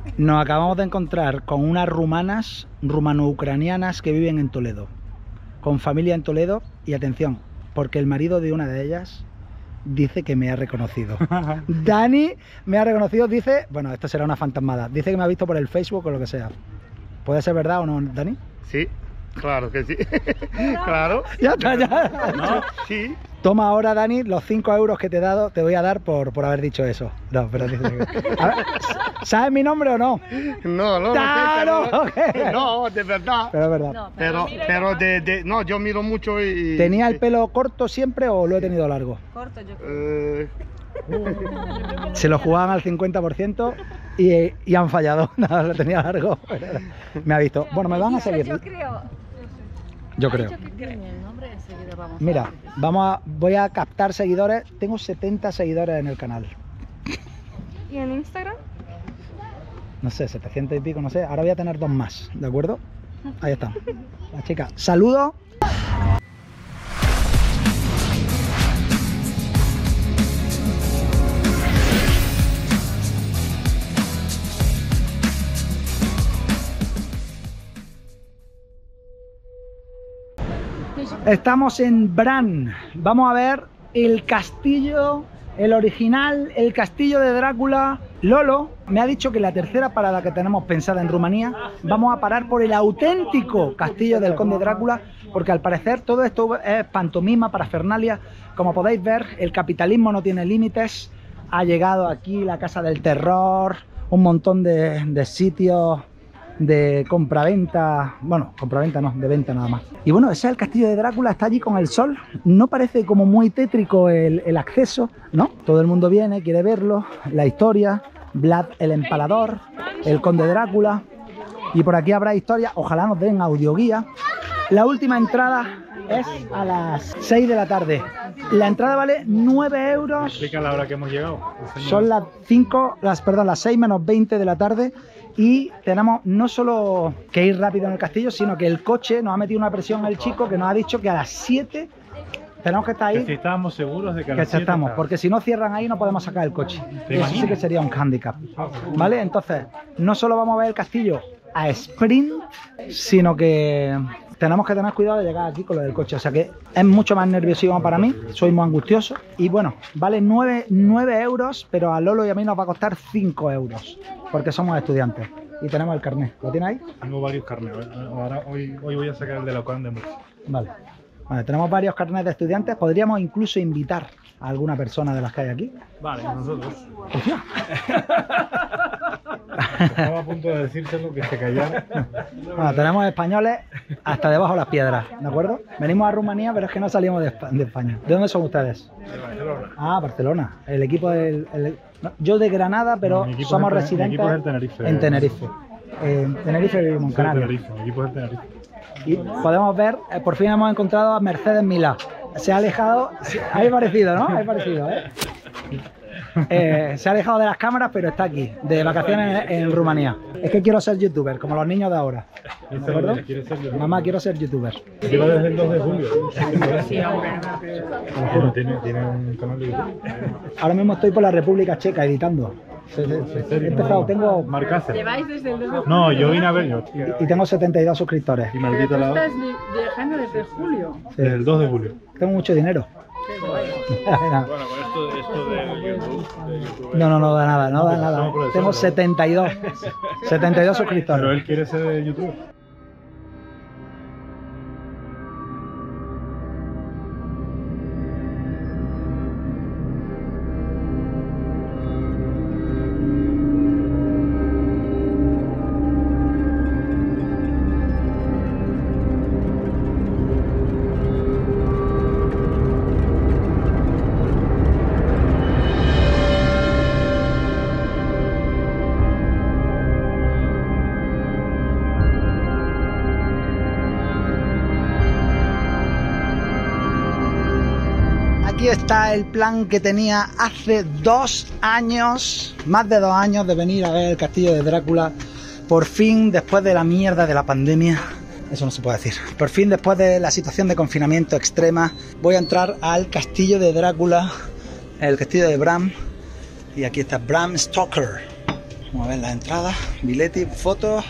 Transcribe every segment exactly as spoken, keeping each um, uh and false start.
Nos acabamos de encontrar con unas rumanas, rumano-ucranianas que viven en Toledo, con familia en Toledo, y atención, porque el marido de una de ellas dice que me ha reconocido. Dani me ha reconocido, dice, bueno, esto será una fantasmada, dice que me ha visto por el Facebook o lo que sea. ¿Puede ser verdad o no, Dani? Sí, claro que sí. Claro. Ya está, ya. ¿No? Sí. Toma ahora, Dani, los cinco euros que te he dado, te voy a dar por, por haber dicho eso. No, pero dice que... A ver, ¿sabes mi nombre o no? No, no, ¡Claro! no sé, pero... No, de verdad. Pero es verdad. No, Pero, pero de, de... No, yo miro mucho y... ¿Tenía el pelo corto siempre o lo he tenido largo? Corto, yo creo. Eh, Se lo jugaban al cincuenta por ciento y, y han fallado. No, lo tenía largo. Me ha visto. Bueno, me van a seguir. Yo creo. Yo creo. El nombre enseguida vamos a Mira, ver. vamos a, voy a captar seguidores. Tengo setenta seguidores en el canal. ¿Y en Instagram? No sé, setecientos y pico, no sé. Ahora voy a tener dos más, ¿de acuerdo? Ahí está. La chica. Saludos. Estamos en Bran. Vamos a ver el castillo, el original, el castillo de Drácula. Lolo me ha dicho que la tercera parada que tenemos pensada en Rumanía vamos a parar por el auténtico castillo del Conde Drácula, porque al parecer todo esto es pantomima, parafernalia. Como podéis ver, el capitalismo no tiene límites. Ha llegado aquí la Casa del Terror, un montón de, de sitios de compraventa, bueno, compraventa no, de venta nada más. Y bueno, ese es el castillo de Drácula, está allí con el sol. No parece como muy tétrico el, el acceso, ¿no? Todo el mundo viene, quiere verlo, la historia, Vlad el Empalador, el Conde Drácula. Y por aquí habrá historia, ojalá nos den audioguía. La última entrada es a las seis de la tarde. La entrada vale nueve euros. Explica la hora que hemos llegado. Son las cinco, las, perdón, las seis menos veinte de la tarde. Y tenemos no solo que ir rápido en el castillo, sino que el coche nos ha metido una presión el chico que nos ha dicho que a las siete tenemos que estar ahí. Que si estábamos seguros de que a Que las siete estamos, está. porque si no cierran ahí no podemos sacar el coche. ¿Te Eso sí imaginas? que sería un hándicap. ¿Vale? Entonces, no solo vamos a ver el castillo a sprint, sino que tenemos que tener cuidado de llegar aquí con lo del coche. O sea que es mucho más nerviosismo para mí, soy muy angustioso. Y bueno, vale nueve euros, pero a Lolo y a mí nos va a costar cinco euros, porque somos estudiantes y tenemos el carnet. ¿Lo tiene ahí? Tengo varios carnets. Ahora, hoy, hoy voy a sacar el de la Ocán de Murcia. Vale. Vale, tenemos varios carnets de estudiantes. Podríamos incluso invitar a alguna persona de las que hay aquí. Vale, nosotros. Hostia. Estaba a punto de decírselo que se callara. Bueno, tenemos españoles hasta debajo de las piedras, ¿de acuerdo? Venimos a Rumanía, pero es que no salimos de Espa- de España. ¿De dónde son ustedes? De Barcelona. Ah, Barcelona. El equipo del... el- no, yo de Granada, pero No, mi equipo somos es el- mi residentes equipo es el Tenerife. en Tenerife. Eh, En Tenerife vivimos en Sí, el Canarias. Tenerife, el equipo es el Tenerife. Y podemos ver, eh, por fin hemos encontrado a Mercedes Milá. Se ha alejado, sí, hay parecido, ¿no? Hay parecido, ¿eh? Eh, se ha alejado de las cámaras, pero está aquí, de vacaciones en, en Rumanía. Es que quiero ser youtuber, como los niños de ahora. ¿De acuerdo? ¿Quieres ser youtuber? Mamá, quiero ser youtuber. Lleva desde el dos de julio. Bueno, tiene, tiene un canal de YouTube. Ahora mismo estoy por la República Checa editando. Sí, sí, sí. He empezado, tengo... Marcácer. ¿Lleváis desde el dos? No, yo vine a ver yo. Y tengo setenta y dos suscriptores. Y maldita la hora. viajando desde julio. Sí. Desde el dos de julio. Tengo mucho dinero. Bueno, con esto, esto de YouTube, de YouTube. No, no, no da nada, no da Somos nada. profesores, Tengo ¿no? setenta y dos. setenta y dos Pero suscriptores. él quiere ser youtuber. Aquí está el plan que tenía hace dos años, más de dos años, de venir a ver el castillo de Drácula. Por fin, después de la mierda de la pandemia, eso no se puede decir, por fin, después de la situación de confinamiento extrema, voy a entrar al castillo de Drácula, el castillo de Bram. Y aquí está Bram Stoker. Vamos a ver las entradas, billetes, fotos.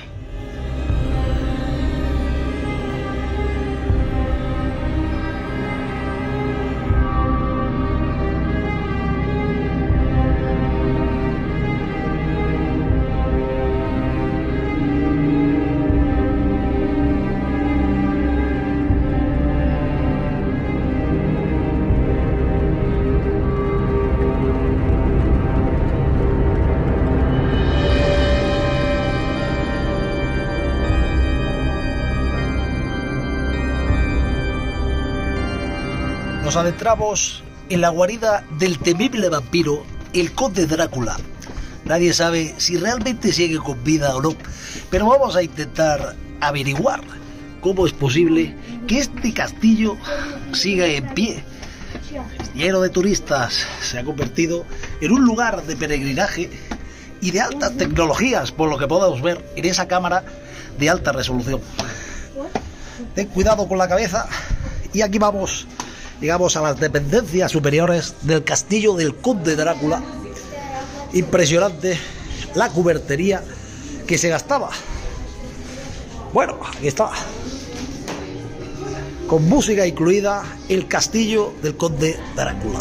Nos adentramos en la guarida del temible vampiro, el Conde Drácula. Nadie sabe si realmente sigue con vida o no, pero vamos a intentar averiguar cómo es posible que este castillo siga en pie. Lleno de turistas, se ha convertido en un lugar de peregrinaje y de altas tecnologías, por lo que podemos ver en esa cámara de alta resolución. Ten cuidado con la cabeza y aquí vamos. Llegamos a las dependencias superiores del castillo del Conde Drácula. Impresionante la cubertería que se gastaba. Bueno, aquí está. Con música incluida, el castillo del Conde Drácula.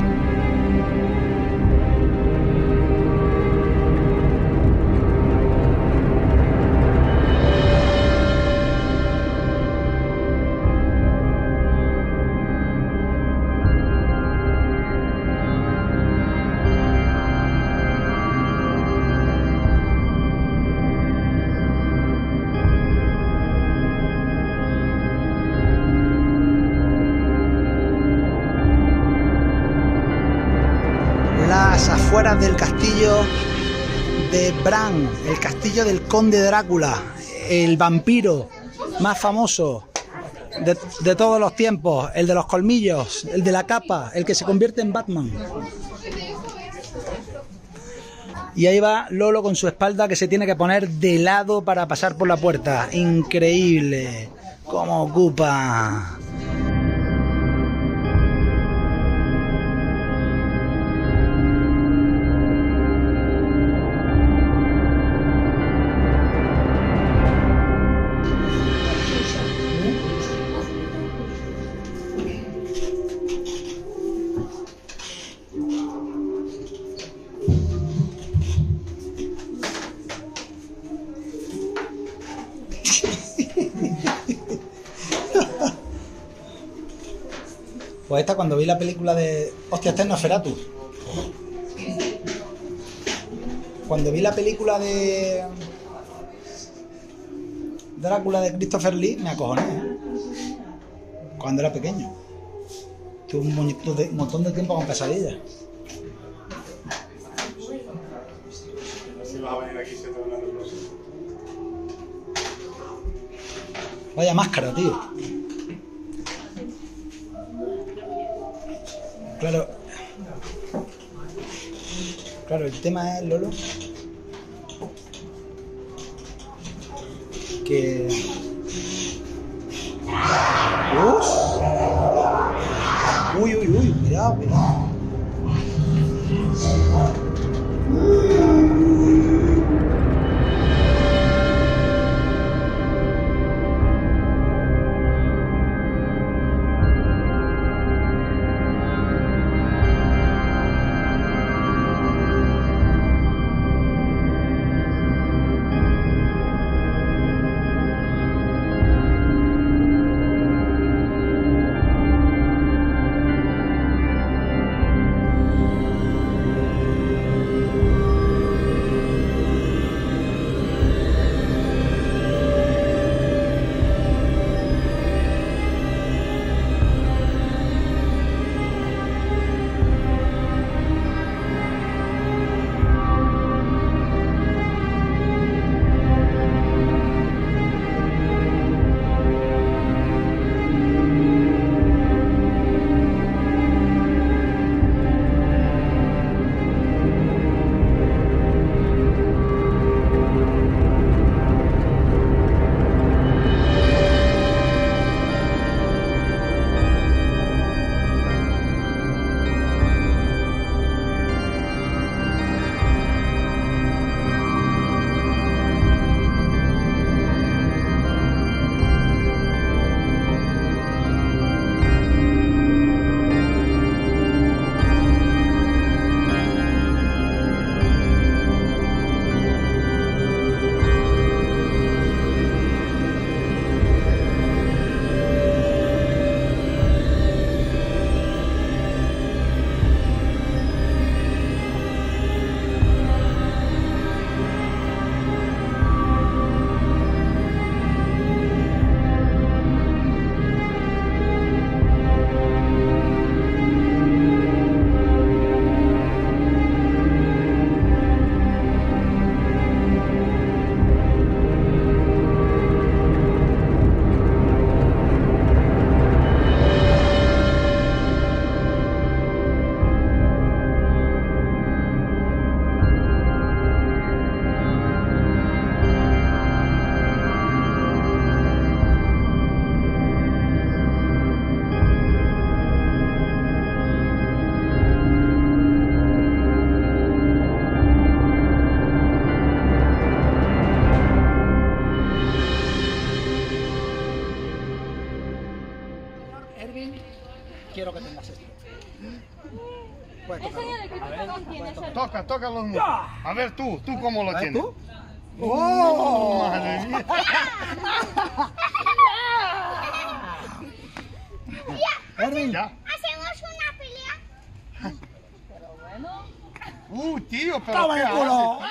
Afuera del castillo de Bran, el castillo del Conde Drácula, el vampiro más famoso de, de todos los tiempos, el de los colmillos, el de la capa, el que se convierte en Batman. Y ahí va Lolo con su espalda que se tiene que poner de lado para pasar por la puerta. Increíble cómo ocupa. Pues esta cuando vi la película de... Hostia, este es Nosferatu. Cuando vi la película de... Drácula de Christopher Lee, me acojoné, ¿eh? Cuando era pequeño. Tuve un montón de, un montón de tiempo con pesadillas. Vaya máscara, tío. Claro, claro, el tema es, Lolo, que... ¡Uf! Uy, uy, uy, cuidado, cuidado. tócalo mucho. A ver tú, tú cómo lo ¿Ves tienes. tú? ¡Oh! Madre mía. Erwin, Ya. Hacemos una pelea. Uh, tío, pero ¡toma ¿qué el culo! haces?